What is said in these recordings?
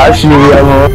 ṣe ọmọ.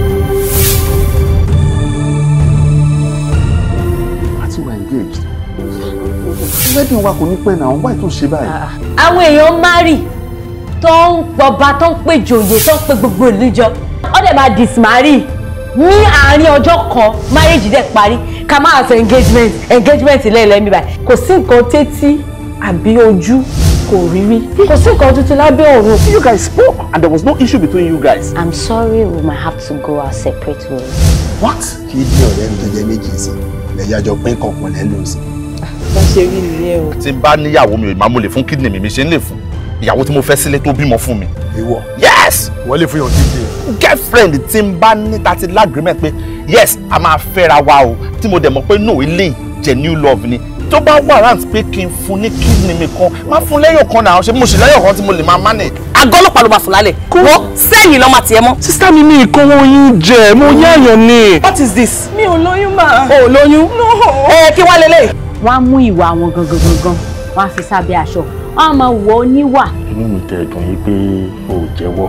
àti wà engaged. wedding wa kò ní pẹ́ náà wáyé tó ṣe báyìí. àwọn èèyàn marry tó ń pọba tó ń pè jòyè tó ń pè gbogbo ìlú jọ ó dẹ̀ máa dismarry ní àárín ọjọ́ kan marriage dẹ̀ parí ká máa ṣe engagement lẹ́ẹ̀lẹ́ mi báyìí kò sí nǹkan tẹ́tí àbí ojú kò rírí kò sí nǹkan tuntun lábẹ́ ọ̀run. You guys spoke and there was no issue between you guys. I'm sorry, we might have to go our separate ways. What? kí ní ọ̀rẹ́ mi tó jẹ́ méjì sí lẹ́yìn àjọ pín kankan lẹ́nu sí. wọ́n ṣe rí ilé o. tí n bá níyàwó mi máa mo lè fún kidney mi ṣe ń lè fún ìyàwó tí mo fẹ́ sílé tó bímọ fún mi. ìwọ. Yes. wọ́n lè fún yàn kidney. Girlfriend tí n bá ní tàti lágrímẹ̀t pé yes a máa fẹ́ra wa o tí mo dẹ̀ mọ̀ pé no ilé genuine love ni tó bá warrant pé kí n fún ní kidney mi kan máa fún lẹ́yọ̀ kan náà ṣe mo ṣe lẹ́yọ̀ kan tí mo lè máa manage. àgọ́ ọlọ́pàá ló máa fún lálẹ́ wọ́n sẹ́yìn lọ́mọ tiẹ̀ mọ́. Sister mi ní ìkówó yín jẹ mo yáyàn ni. What is this? mi ò lóyún mà. o ò lóyún. kí wá lélẹ̀. wọ́n á mú ìwà wọn gangan wọ́n á fi sábẹ́ aṣọ wọ́n á máa wọ̀ ọ́ níwà. inú mi tẹ̀ dùn yín pé o ò jẹ́wọ́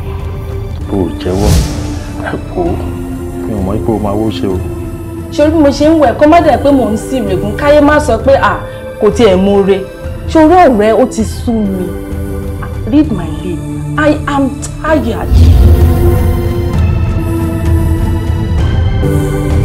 ẹ̀kọ́ mi ò mọ̀ pé o máa wó ṣe o. ṣorí bí mo ṣe ń wẹ̀ kó má dẹ̀ pé mò ń sí ìrègùn káyé má sọ pé kò tiẹ̀ mọ̀re ṣorí ọ̀rẹ́ ó ti sú mi. Read my lips. I am tired.